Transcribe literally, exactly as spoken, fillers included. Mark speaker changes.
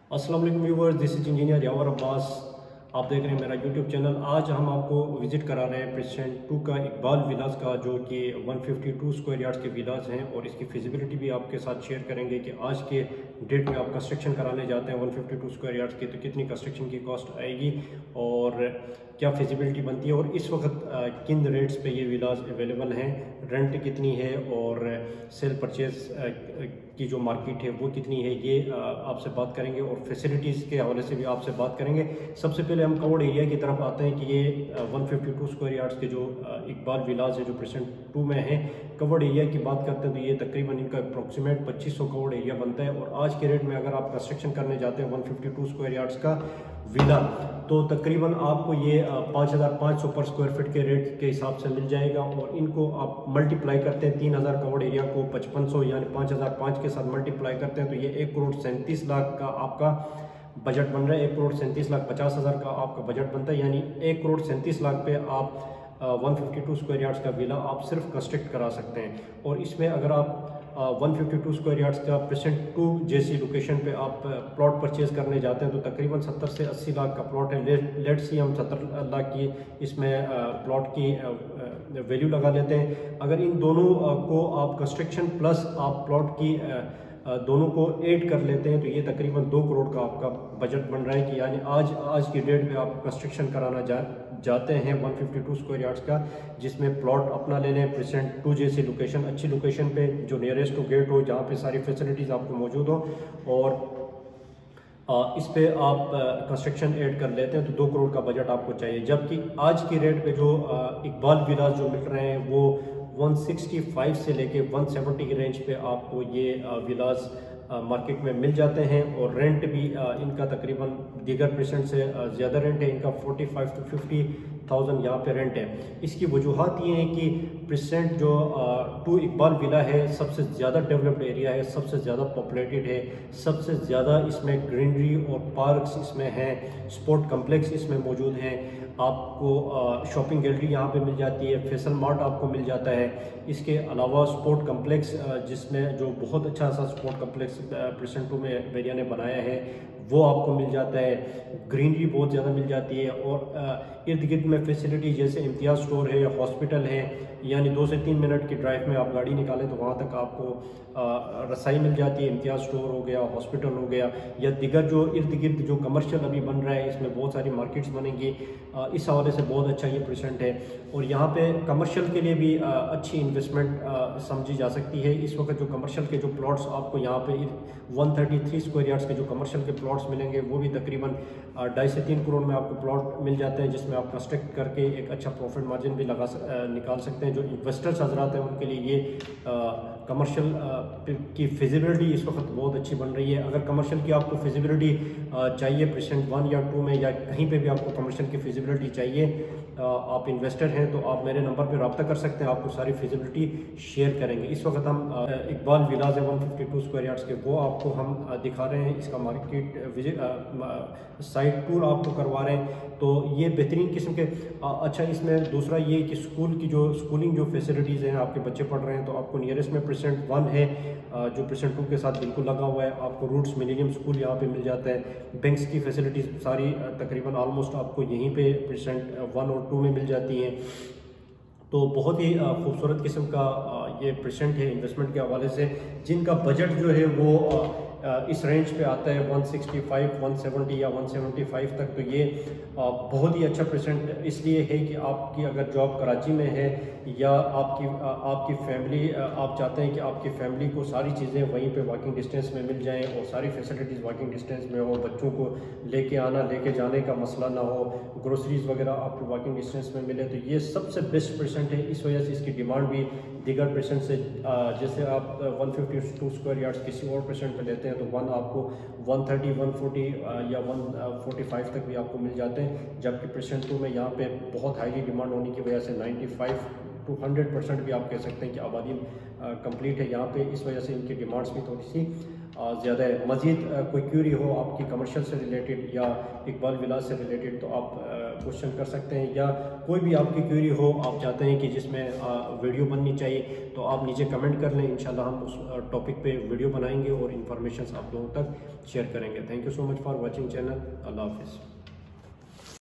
Speaker 1: अस्सलाम वालेकुम viewers, this is engineer Yawar Abbas. आप देख रहे हैं मेरा यूट्यूब चैनल। आज हम आपको विजिट करा रहे हैं प्रेसिडेंट टू का इकबाल विलास का, जो कि एक सौ बावन स्क्वायर यार्ड्स के विलास हैं, और इसकी फिजिबिलिटी भी आपके साथ शेयर करेंगे कि आज के डेट में आप कंस्ट्रक्शन कराने जाते हैं एक सौ बावन स्क्वायर यार्ड्स की, तो कितनी कंस्ट्रक्शन की कॉस्ट आएगी और क्या फिजिबिलिटी बनती है, और इस वक्त किन रेट्स पे ये विलास अवेलेबल हैं, रेंट कितनी है और सेल परचेज की जो मार्केट है वो कितनी है, ये आपसे बात करेंगे। और फैसिलिटीज़ के हवाले से भी आपसे बात करेंगे। सबसे पहले हम कवर्ड एरिया की तरफ आते हैं कि ये एक सौ बावन स्क्वायर यार्ड्स के जो इकबाल विलास है जो प्रेसिडेंट टू में है, कवर्ड एरिया की बात करते हैं तो ये तकरीबन इनका अप्रोक्सीमेट पच्चीस सौ कवर्ड एरिया बनता है। और आज के रेट में अगर आप कंस्ट्रक्शन करने जाते हैं एक सौ बावन स्क्वायर यार्ड्स का विला, तो तकरीबन आपको ये पाँच हज़ार पाँच सौ पर स्क्वायर फीट के रेट के हिसाब से मिल जाएगा। और इनको आप मल्टीप्लाई करते हैं तीन हज़ार कवर्ड एरिया को पचपन सौ यानी पाँच हज़ार पाँच के साथ मल्टीप्लाई करते हैं तो ये एक करोड़ सैंतीस लाख का आपका बजट बन रहा है। एक करोड़ सैंतीस लाख पचास हज़ार का आपका बजट बनता है, यानी एक करोड़ सैंतीस लाख पे आप एक सौ बावन स्क्वायर यार्ड्स का विला आप सिर्फ कंस्ट्रक्ट करा सकते हैं। और इसमें अगर आप एक सौ बावन स्क्वायर यार्ड्स का प्रेसिडेंट टू जैसी लोकेशन पे आप प्लॉट परचेज करने जाते हैं तो तकरीबन सत्तर से अस्सी लाख का प्लॉट है। लेट्स सी हम सत्तर लाख की इसमें प्लॉट की वैल्यू लगा लेते हैं। अगर इन दोनों को आप कंस्ट्रक्शन प्लस आप प्लॉट की दोनों को ऐड कर लेते हैं तो ये तकरीबन दो करोड़ का आपका बजट बन रहा है कि यानी आज आज की डेट में आप कंस्ट्रक्शन कराना जा जाते हैं एक सौ बावन स्क्वायर यार्ड्स का, जिसमें प्लॉट अपना ले लें प्रेसिडेंट टू जैसी लोकेशन, अच्छी लोकेशन पे जो नियरेस्ट टू गेट हो, जहाँ पे सारी फैसिलिटीज़ आपको मौजूद हो, और इस पे आप कंस्ट्रक्शन ऐड कर लेते हैं तो दो करोड़ का बजट आपको चाहिए। जबकि आज की रेट पे जो इकबाल विलास जो मिल रहे हैं वो एक सौ पैंसठ से लेके एक सौ सत्तर की रेंज पे आपको ये विलास मार्केट में मिल जाते हैं। और रेंट भी इनका तकरीबन दीगर प्रेसिडेंट से ज़्यादा रेंट है, इनका पैंतालीस टू पचास थाउजेंड यहाँ पे रेंट है। इसकी वजूहत ये हैं कि प्रेसिडेंट जो टू इकबाल विला है सबसे ज़्यादा डेवलप्ड एरिया है, सबसे ज़्यादा पॉपुलेटेड है, सबसे ज़्यादा इसमें ग्रीनरी और पार्क्स इसमें हैं, स्पोर्ट कम्प्लेक्स इसमें मौजूद हैं, आपको शॉपिंग गैलरी यहाँ पे मिल जाती है, फैसल मार्ट आपको मिल जाता है। इसके अलावा स्पोर्ट कम्प्लेक्स जिसमें जो बहुत अच्छा सा स्पोर्ट कम्प्लेक्स प्रेसिडेंट टू में बेरिया ने बनाया है वो आपको मिल जाता है। ग्रीनरी बहुत ज़्यादा मिल जाती है और इर्द गिर्द में फैसिलिटी जैसे इम्तियाज़ स्टोर है, हॉस्पिटल है, यानी दो से तीन मिनट की ड्राइव में आप गाड़ी निकालें तो वहाँ तक आपको रसाई मिल जाती है। इम्तियाज़ स्टोर हो गया, हॉस्पिटल हो गया, या दिगर जो इर्द गिर्द जो कमर्शियल अभी बन रहा है इसमें बहुत सारी मार्केट्स बनेंगी। इस हवाले से बहुत अच्छा ये प्रेसिडेंट है। और यहाँ पे कमर्शियल के लिए भी अच्छी इन्वेस्टमेंट समझी जा सकती है। इस वक्त जो कमर्शियल के जो प्लॉट्स आपको यहाँ पे एक सौ तैंतीस स्क्वायर यार्ड्स के जो कमर्शियल के प्लॉट्स मिलेंगे वो भी तकरीबन ढाई से तीन करोड़ में आपको प्लॉट मिल जाते हैं, जिसमें आप कंस्ट्रक्ट करके एक अच्छा प्रॉफिट मार्जिन भी लगा निकाल सकते हैं। जो इन्वेस्टर्स हजरात हैं उनके लिए ये कमर्शियल की फिजिबिलिटी इस वक्त बहुत अच्छी बन रही है। अगर कमर्शियल की आपको फिजिबिलिटी चाहिए प्रेसिडेंट वन या टू में या कहीं पे भी आपको कमर्शियल की फिजिबिलिटी चाहिए, आप इन्वेस्टर हैं तो आप मेरे नंबर पे रब्ता कर सकते हैं, आपको सारी फिजिबिलिटी शेयर करेंगे। इस वक्त हम इकबाल विलास है एक सौ बावन स्क्वायर यार्ड्स के, वो आपको हम दिखा रहे हैं। इसका मार्केट विजिट साइट टूर आपको करवा रहे हैं। तो ये बेहतरीन किस्म के अच्छा, इसमें दूसरा ये कि स्कूल की जो स्कूलिंग जो फैसिलिटीज़ हैं, आपके बच्चे पढ़ रहे हैं तो आपको नियरेस्ट में प्रेसिडेंट वन है जो प्रेसिडेंट टू के साथ बिल्कुल लगा हुआ है। आपको रूट्स मिलेनियम स्कूल यहाँ पे मिल जाता है। बैंक्स की फैसिलिटीज़ सारी तकरीबन ऑलमोस्ट आपको यहीं पे प्रेसिडेंट वन और टू में मिल जाती हैं। तो बहुत ही खूबसूरत किस्म का ये प्रेसिडेंट है इन्वेस्टमेंट के हवाले से। जिनका बजट जो है वो इस रेंज पे आता है एक सौ पैंसठ, एक सौ सत्तर या एक सौ पचहत्तर तक, तो ये बहुत ही अच्छा प्रेसिडेंट इसलिए है कि आपकी अगर जॉब कराची में है या आपकी आपकी फैमिली, आप चाहते हैं कि आपकी फैमिली को सारी चीज़ें वहीं पे वॉकिंग डिस्टेंस में मिल जाएं और सारी फैसिलिटीज़ वॉकिंग डिस्टेंस में हो, बच्चों को लेके आना लेके जाने का मसला ना हो, ग्रोसरीज वगैरह आपको वॉकिंग डिस्टेंस में मिले, तो ये सबसे बेस्ट प्रेसिडेंट है। इस वजह से इसकी डिमांड भी दीगर प्रेसिडेंट से, जैसे आप एक सौ बावन स्क्वायर यार्ड्स किसी और प्रेसिडेंट पे लेते हैं तो वन आपको एक सौ तीस, एक सौ चालीस या एक सौ पैंतालीस तक भी आपको मिल जाते हैं। जबकि प्रेसिडेंट टू में यहाँ पे बहुत हाईली डिमांड होने की वजह से पचानवे टू सौ परसेंट भी आप कह सकते हैं कि आबादी कंप्लीट है यहाँ पे, इस वजह से इनकी डिमांड्स भी थोड़ी सी ज़्यादा मज़ीद कोई क्यूरी हो आपकी कमर्शियल से रिलेटेड या इकबाल विलास से रिलेटेड, तो आप क्वेश्चन कर सकते हैं, या कोई भी आपकी क्यूरी हो आप चाहते हैं कि जिसमें वीडियो बननी चाहिए तो आप नीचे कमेंट कर लें। इंशाल्लाह हम उस टॉपिक पे वीडियो बनाएंगे और इन्फॉर्मेशन आप लोगों तक शेयर करेंगे। Thank you so much for watching channel. अल्लाह हाफिज़।